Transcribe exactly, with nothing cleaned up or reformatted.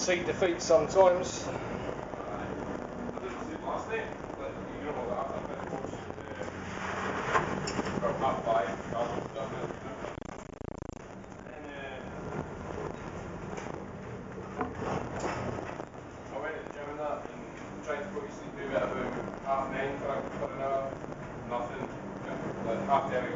concede defeat sometimes. Trying to put your sleep maybe at about half nine for, for an hour, nothing, like half ten